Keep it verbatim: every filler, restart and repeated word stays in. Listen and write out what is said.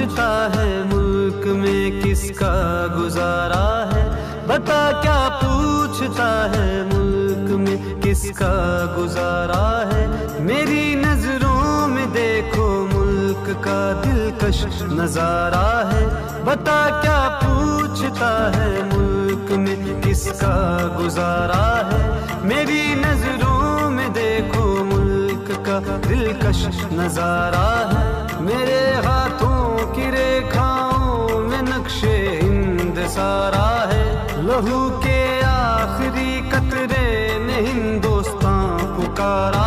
पूछता है मुल्क में किसका गुजारा है, बता क्या पूछता है मुल्क में किसका गुजारा है। मेरी नजरों में देखो मुल्क का दिलकश नजारा है, बता क्या पूछता है मुल्क में किसका गुजारा है। मेरी नजरों में देखो मुल्क का दिलकश नजारा है। मेरे हाथों की रेखाओं में नक्शे हिंद सारा है, लहू के आखिरी कतरे ने हिंदुस्तान पुकारा